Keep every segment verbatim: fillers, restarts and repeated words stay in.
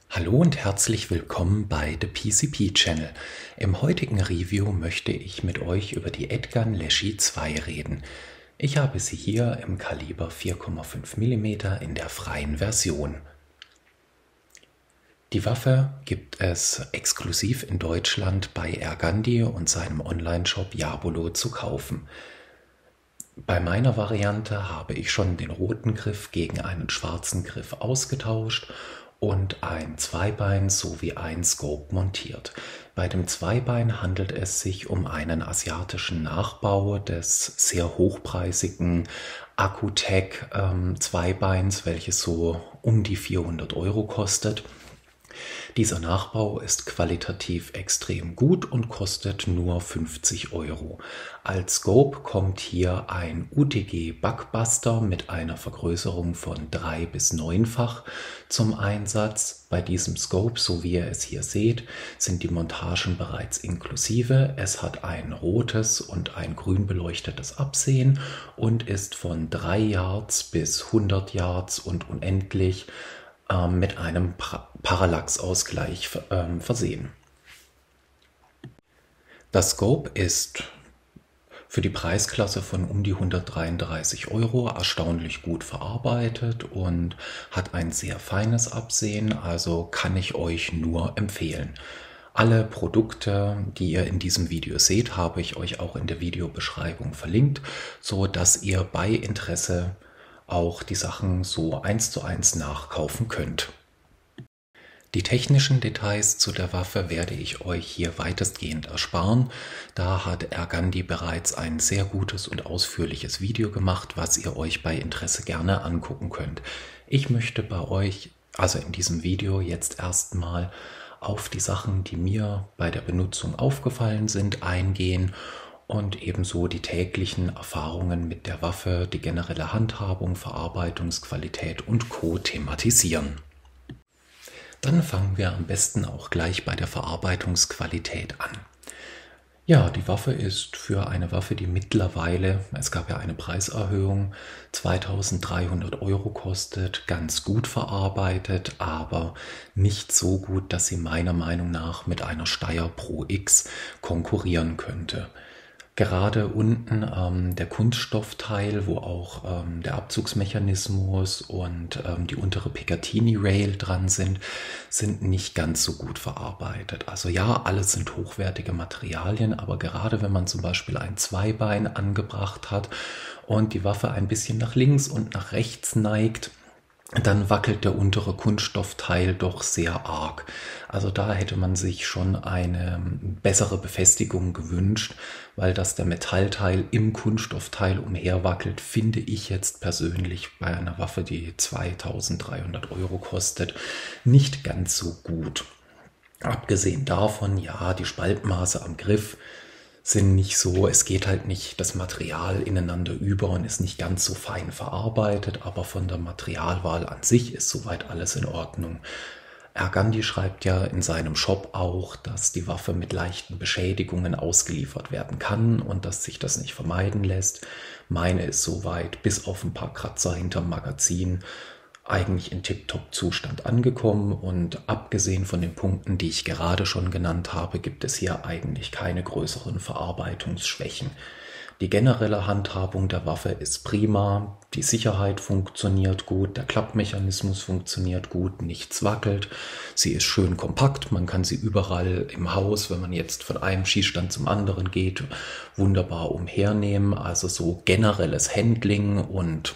Hallo und herzlich willkommen bei The P C P Channel. Im heutigen Review möchte ich mit euch über die Edgun Leschi zwei reden. Ich habe sie hier im Kaliber vier Komma fünf Millimeter in der freien Version. Die Waffe gibt es exklusiv in Deutschland bei Ergandi und seinem Online-Shop Jabolo zu kaufen. Bei meiner Variante habe ich schon den roten Griff gegen einen schwarzen Griff ausgetauscht und ein Zweibein sowie ein Scope montiert. Bei dem Zweibein handelt es sich um einen asiatischen Nachbau des sehr hochpreisigen Accutech ähm, Zweibeins, welches so um die vierhundert Euro kostet. Dieser Nachbau ist qualitativ extrem gut und kostet nur fünfzig Euro. Als Scope kommt hier ein U T G Buckbuster mit einer Vergrößerung von drei bis neunfach zum Einsatz. Bei diesem Scope, so wie ihr es hier seht, sind die Montagen bereits inklusive. Es hat ein rotes und ein grün beleuchtetes Absehen und ist von drei Yards bis hundert Yards und unendlich mit einem Parallaxausgleich ähm, versehen. Das Scope ist für die Preisklasse von um die hundertdreiunddreißig Euro erstaunlich gut verarbeitet und hat ein sehr feines Absehen, also kann ich euch nur empfehlen. Alle Produkte, die ihr in diesem Video seht, habe ich euch auch in der Videobeschreibung verlinkt, so dass ihr bei Interesse auch die Sachen so eins zu eins nachkaufen könnt. Die technischen Details zu der Waffe werde ich euch hier weitestgehend ersparen. Da hat Ergandi bereits ein sehr gutes und ausführliches Video gemacht, was ihr euch bei Interesse gerne angucken könnt. Ich möchte bei euch, also in diesem Video, jetzt erstmal auf die Sachen, die mir bei der Benutzung aufgefallen sind, eingehen und ebenso die täglichen Erfahrungen mit der Waffe, die generelle Handhabung, Verarbeitungsqualität und Co. thematisieren. Dann fangen wir am besten auch gleich bei der Verarbeitungsqualität an. Ja, die Waffe ist für eine Waffe, die mittlerweile, es gab ja eine Preiserhöhung, zweitausenddreihundert Euro kostet, ganz gut verarbeitet, aber nicht so gut, dass sie meiner Meinung nach mit einer Steyr Pro X konkurrieren könnte. Gerade unten ähm, der Kunststoffteil, wo auch ähm, der Abzugsmechanismus und ähm, die untere Picatinny-Rail dran sind, sind nicht ganz so gut verarbeitet. Also ja, alles sind hochwertige Materialien, aber gerade wenn man zum Beispiel ein Zweibein angebracht hat und die Waffe ein bisschen nach links und nach rechts neigt, dann wackelt der untere Kunststoffteil doch sehr arg. Also da hätte man sich schon eine bessere Befestigung gewünscht, weil dass der Metallteil im Kunststoffteil umherwackelt, finde ich jetzt persönlich bei einer Waffe, die zweitausenddreihundert Euro kostet, nicht ganz so gut. Abgesehen davon, ja, die Spaltmaße am Griff sind nicht so, es geht halt nicht das Material ineinander über und ist nicht ganz so fein verarbeitet, aber von der Materialwahl an sich ist soweit alles in Ordnung. Ergandi schreibt ja in seinem Shop auch, dass die Waffe mit leichten Beschädigungen ausgeliefert werden kann und dass sich das nicht vermeiden lässt. Meine ist soweit, bis auf ein paar Kratzer hinterm Magazin, eigentlich in Tip-Top-Zustand angekommen und abgesehen von den Punkten, die ich gerade schon genannt habe, gibt es hier eigentlich keine größeren Verarbeitungsschwächen. Die generelle Handhabung der Waffe ist prima, die Sicherheit funktioniert gut, der Klappmechanismus funktioniert gut, nichts wackelt, sie ist schön kompakt, man kann sie überall im Haus, wenn man jetzt von einem Schießstand zum anderen geht, wunderbar umhernehmen, also so generelles Handling und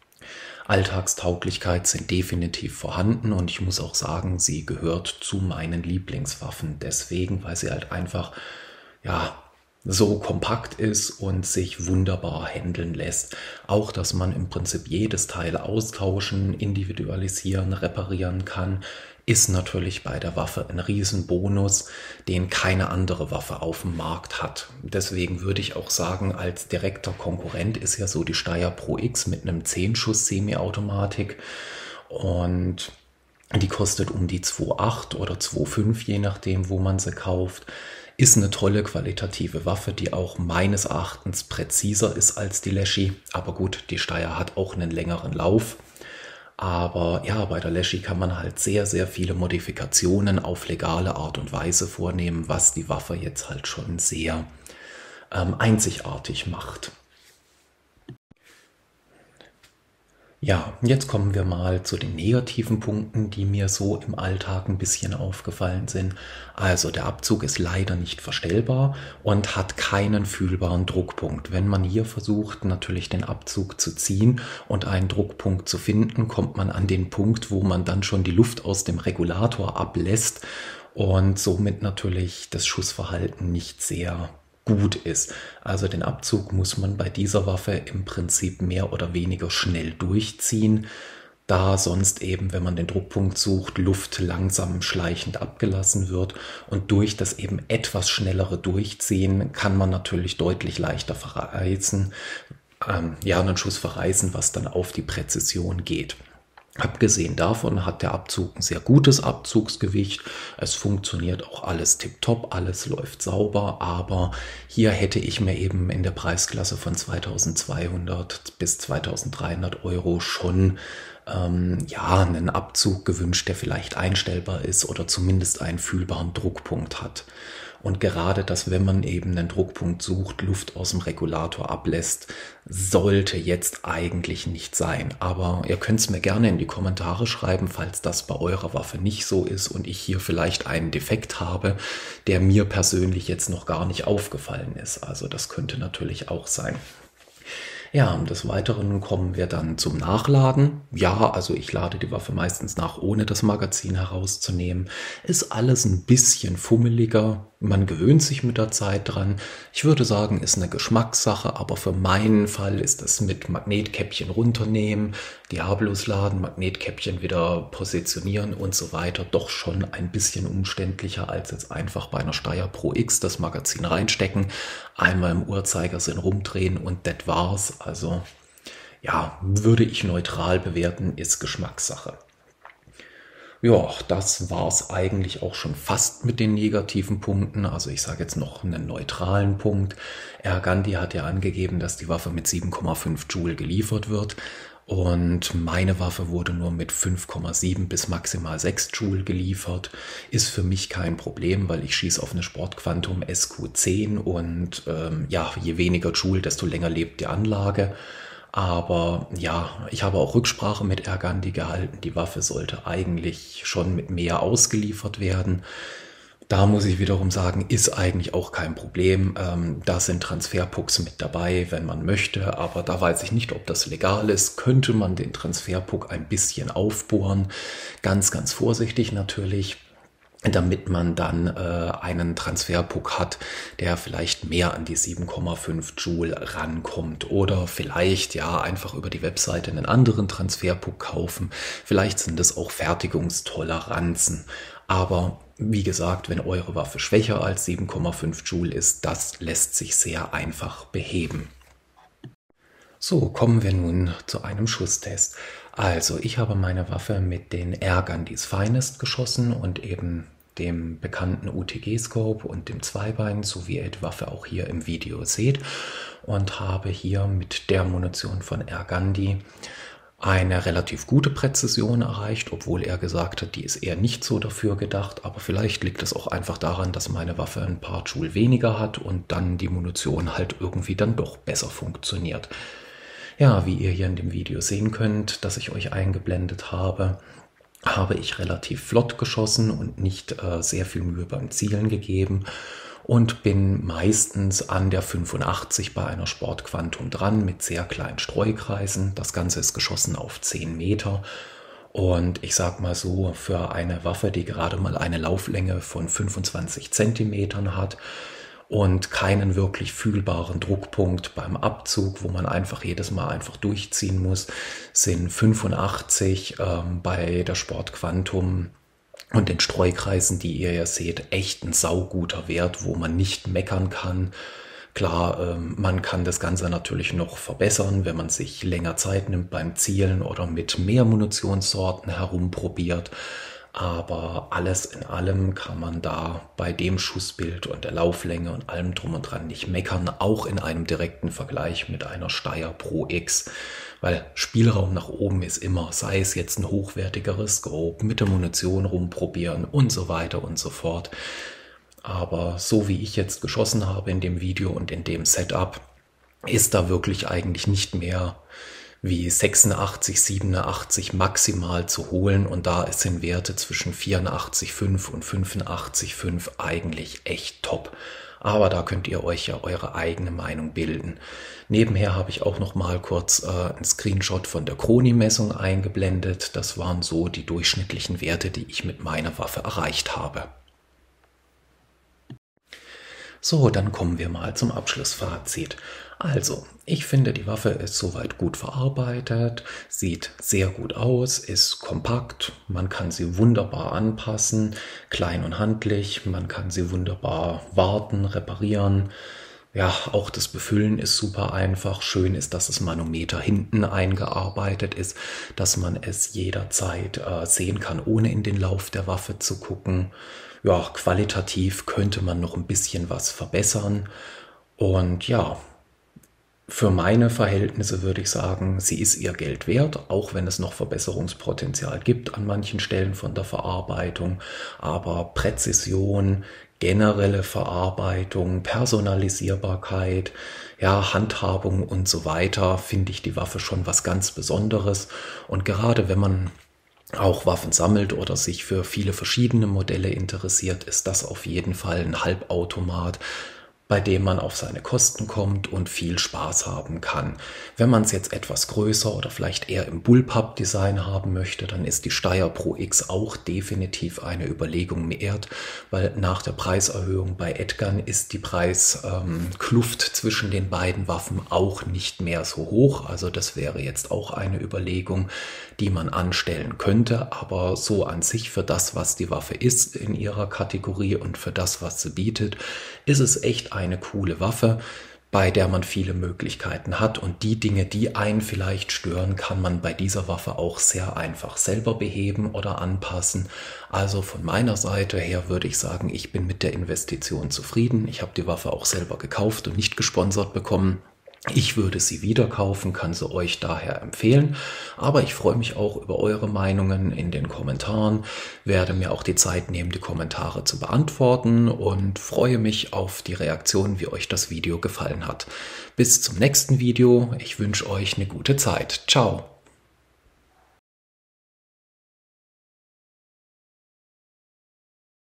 Alltagstauglichkeit sind definitiv vorhanden und ich muss auch sagen, sie gehört zu meinen Lieblingswaffen. Deswegen, weil sie halt einfach ja so kompakt ist und sich wunderbar handeln lässt. Auch, dass man im Prinzip jedes Teil austauschen, individualisieren, reparieren kann, ist natürlich bei der Waffe ein Riesenbonus, den keine andere Waffe auf dem Markt hat. Deswegen würde ich auch sagen, als direkter Konkurrent ist ja so die Steyr Pro X mit einem zehn Schuss Semi-Automatik und die kostet um die zwei Komma acht oder zwei Komma fünf, je nachdem, wo man sie kauft. Ist eine tolle qualitative Waffe, die auch meines Erachtens präziser ist als die Leschi. Aber gut, die Steyr hat auch einen längeren Lauf. Aber ja, bei der Leschi kann man halt sehr, sehr viele Modifikationen auf legale Art und Weise vornehmen, was die Waffe jetzt halt schon sehr ähm, einzigartig macht. Ja, jetzt kommen wir mal zu den negativen Punkten, die mir so im Alltag ein bisschen aufgefallen sind. Also der Abzug ist leider nicht verstellbar und hat keinen fühlbaren Druckpunkt. Wenn man hier versucht, natürlich den Abzug zu ziehen und einen Druckpunkt zu finden, kommt man an den Punkt, wo man dann schon die Luft aus dem Regulator ablässt und somit natürlich das Schussverhalten nicht sehr gut ist. Also den Abzug muss man bei dieser Waffe im Prinzip mehr oder weniger schnell durchziehen, da sonst eben, wenn man den Druckpunkt sucht, Luft langsam schleichend abgelassen wird, und durch das eben etwas schnellere Durchziehen kann man natürlich deutlich leichter verreißen, ähm, ja, einen Schuss verreißen, was dann auf die Präzision geht. Abgesehen davon hat der Abzug ein sehr gutes Abzugsgewicht. Es funktioniert auch alles tipptopp, alles läuft sauber, aber hier hätte ich mir eben in der Preisklasse von zweitausendzweihundert bis zweitausenddreihundert Euro schon ähm, ja, einen Abzug gewünscht, der vielleicht einstellbar ist oder zumindest einen fühlbaren Druckpunkt hat. Und gerade das, wenn man eben einen Druckpunkt sucht, Luft aus dem Regulator ablässt, sollte jetzt eigentlich nicht sein. Aber ihr könnt es mir gerne in die Kommentare schreiben, falls das bei eurer Waffe nicht so ist und ich hier vielleicht einen Defekt habe, der mir persönlich jetzt noch gar nicht aufgefallen ist. Also das könnte natürlich auch sein. Ja, und des Weiteren kommen wir dann zum Nachladen. Ja, also ich lade die Waffe meistens nach, ohne das Magazin herauszunehmen. Ist alles ein bisschen fummeliger. Man gewöhnt sich mit der Zeit dran. Ich würde sagen, ist eine Geschmackssache, aber für meinen Fall ist es mit Magnetkäppchen runternehmen, Diabolus laden, Magnetkäppchen wieder positionieren und so weiter doch schon ein bisschen umständlicher als jetzt einfach bei einer Steyr Pro X das Magazin reinstecken, einmal im Uhrzeigersinn rumdrehen und das war's. Also ja, würde ich neutral bewerten, ist Geschmackssache. Ja, das war's eigentlich auch schon fast mit den negativen Punkten. Also ich sage jetzt noch einen neutralen Punkt. Ergandi hat ja angegeben, dass die Waffe mit sieben Komma fünf Joule geliefert wird. Und meine Waffe wurde nur mit fünf Komma sieben bis maximal sechs Joule geliefert. Ist für mich kein Problem, weil ich schieße auf eine Sport Quantum S Q zehn und ähm, ja, je weniger Joule, desto länger lebt die Anlage. Aber ja, ich habe auch Rücksprache mit Ergandi gehalten. Die Waffe sollte eigentlich schon mit mehr ausgeliefert werden. Da muss ich wiederum sagen, ist eigentlich auch kein Problem. Ähm, da sind Transferpucks mit dabei, wenn man möchte. Aber da weiß ich nicht, ob das legal ist. Könnte man den Transferpuck ein bisschen aufbohren. Ganz, ganz vorsichtig natürlich, damit man dann äh, einen Transferpuck hat, der vielleicht mehr an die sieben Komma fünf Joule rankommt. Oder vielleicht ja einfach über die Webseite einen anderen Transferpuck kaufen. Vielleicht sind es auch Fertigungstoleranzen. Aber wie gesagt, wenn eure Waffe schwächer als sieben Komma fünf Joule ist, das lässt sich sehr einfach beheben. So, kommen wir nun zu einem Schusstest. Also, ich habe meine Waffe mit den Ergandis Finest geschossen und eben dem bekannten U T G-Scope und dem Zweibein, so wie ihr die Waffe auch hier im Video seht, und habe hier mit der Munition von Ergandi eine relativ gute Präzision erreicht, obwohl er gesagt hat, die ist eher nicht so dafür gedacht, aber vielleicht liegt es auch einfach daran, dass meine Waffe ein paar Joule weniger hat und dann die Munition halt irgendwie dann doch besser funktioniert. Ja, wie ihr hier in dem Video sehen könnt, das ich euch eingeblendet habe, habe ich relativ flott geschossen und nicht äh, sehr viel Mühe beim Zielen gegeben und bin meistens an der fünfundachtzig bei einer Sport Quantum dran mit sehr kleinen Streukreisen. Das Ganze ist geschossen auf zehn Meter und ich sag mal so, für eine Waffe, die gerade mal eine Lauflänge von fünfundzwanzig Zentimetern hat und keinen wirklich fühlbaren Druckpunkt beim Abzug, wo man einfach jedes Mal einfach durchziehen muss, sind fünfundachtzig ähm, bei der Sport Quantum und den Streukreisen, die ihr ja seht, echt ein sauguter Wert, wo man nicht meckern kann. Klar, ähm, man kann das Ganze natürlich noch verbessern, wenn man sich länger Zeit nimmt beim Zielen oder mit mehr Munitionssorten herumprobiert. Aber alles in allem kann man da bei dem Schussbild und der Lauflänge und allem drum und dran nicht meckern, auch in einem direkten Vergleich mit einer Steyr Pro X, weil Spielraum nach oben ist immer, sei es jetzt ein hochwertigeres Scope, mit der Munition rumprobieren und so weiter und so fort. Aber so wie ich jetzt geschossen habe in dem Video und in dem Setup, ist da wirklich eigentlich nicht mehr wie sechsundachtzig, siebenundachtzig maximal zu holen, und da sind Werte zwischen vierundachtzig Komma fünf und fünfundachtzig Komma fünf eigentlich echt top. Aber da könnt ihr euch ja eure eigene Meinung bilden. Nebenher habe ich auch noch mal kurz äh, einen Screenshot von der Kronii-Messung eingeblendet. Das waren so die durchschnittlichen Werte, die ich mit meiner Waffe erreicht habe. So, dann kommen wir mal zum Abschlussfazit. Also, ich finde, die Waffe ist soweit gut verarbeitet, sieht sehr gut aus, ist kompakt, man kann sie wunderbar anpassen, klein und handlich, man kann sie wunderbar warten, reparieren. Ja, auch das Befüllen ist super einfach. Schön ist, dass das Manometer hinten eingearbeitet ist, dass man es jederzeit äh, sehen kann, ohne in den Lauf der Waffe zu gucken. Ja, qualitativ könnte man noch ein bisschen was verbessern. Und ja, für meine Verhältnisse würde ich sagen, sie ist ihr Geld wert, auch wenn es noch Verbesserungspotenzial gibt an manchen Stellen von der Verarbeitung. Aber Präzision, generelle Verarbeitung, Personalisierbarkeit, ja, Handhabung und so weiter, finde ich die Waffe schon was ganz Besonderes. Und gerade wenn man auch Waffen sammelt oder sich für viele verschiedene Modelle interessiert, ist das auf jeden Fall ein Halbautomat, bei dem man auf seine Kosten kommt und viel Spaß haben kann. Wenn man es jetzt etwas größer oder vielleicht eher im Bullpup-Design haben möchte, dann ist die Steyr Pro X auch definitiv eine Überlegung wert, weil nach der Preiserhöhung bei Edgun ist die Preiskluft ähm, zwischen den beiden Waffen auch nicht mehr so hoch. Also das wäre jetzt auch eine Überlegung, die man anstellen könnte, aber so an sich für das, was die Waffe ist in ihrer Kategorie und für das, was sie bietet, ist es echt eine coole Waffe, bei der man viele Möglichkeiten hat, und die Dinge, die einen vielleicht stören, kann man bei dieser Waffe auch sehr einfach selber beheben oder anpassen. Also von meiner Seite her würde ich sagen, ich bin mit der Investition zufrieden. Ich habe die Waffe auch selber gekauft und nicht gesponsert bekommen. Ich würde sie wieder kaufen, kann sie euch daher empfehlen, aber ich freue mich auch über eure Meinungen in den Kommentaren, werde mir auch die Zeit nehmen, die Kommentare zu beantworten und freue mich auf die Reaktion, wie euch das Video gefallen hat. Bis zum nächsten Video, ich wünsche euch eine gute Zeit. Ciao!